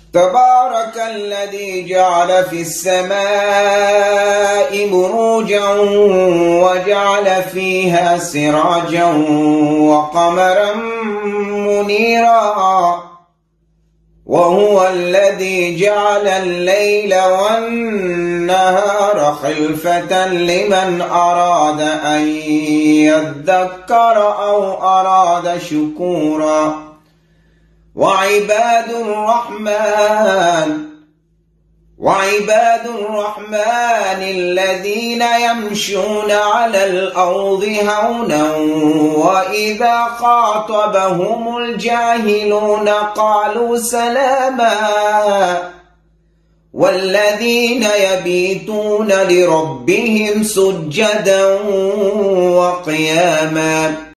تبارك الذي جعل في السماء بروجا وجعل فيها سراجا وقمرا منيرا وهو الذي جعل الليل والنهار خلفة لمن أراد أن يذكر أو أراد شكورا وعباد الرحمن الذين يمشون على الأرض هونا وإذا خاطبهم الجاهلون قالوا سلاما والذين يبيتون لربهم سجدا وقياما